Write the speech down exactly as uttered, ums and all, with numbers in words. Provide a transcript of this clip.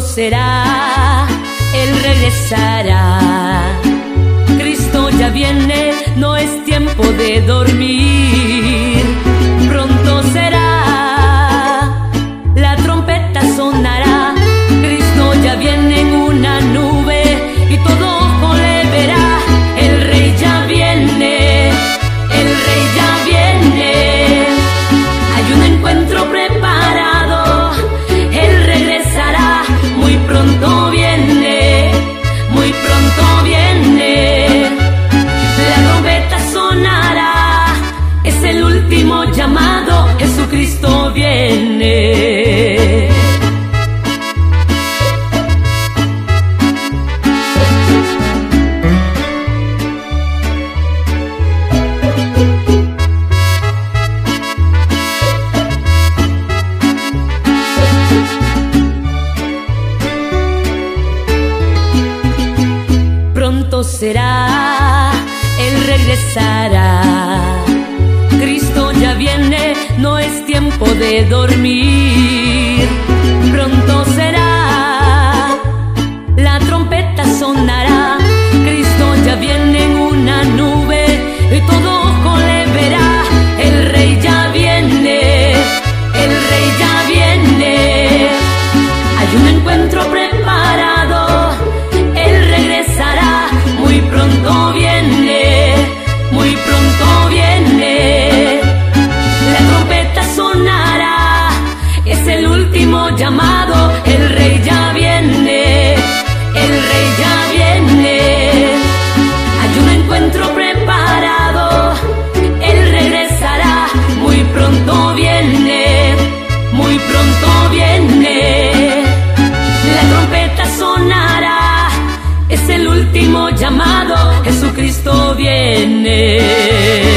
será, Él regresará. Cristo ya viene, no es tiempo de dormir. Pronto será, la trompeta sonará. Cristo ya viene en una nube y todo ojo le verá. El Rey ya viene, el Rey ya viene. Hay un encuentro preparado, Él regresará. Muy pronto viene, muy pronto viene. La trompeta sonará, es el último llamado, Jesucristo viene. Pronto será, Él regresará. Cristo ya viene, no es tiempo de dormir. Pronto será, la trompeta sonará. Cristo ya viene en una nube y todo ojo le verá. El Rey ya viene, el Rey ya viene. Hay un encuentro preparado, Él regresará. Muy pronto viene, muy pronto viene. La trompeta sonará, es el último llamado. El Rey ya viene, el Rey ya viene. Hay un encuentro preparado, Él regresará. Muy pronto viene, muy pronto viene. La trompeta sonará, es el último llamado, Jesucristo viene.